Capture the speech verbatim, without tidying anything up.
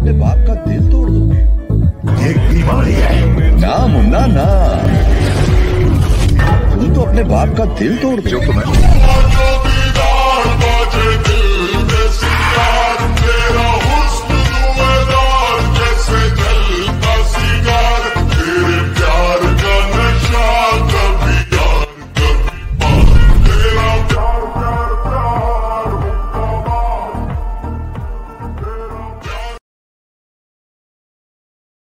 अपने बाप का दिल तोड़ दोगे। ये बीमारी है। ना मुन्ना ना, तुम तो अपने बाप का दिल तोड़ दो। जो तुम्हें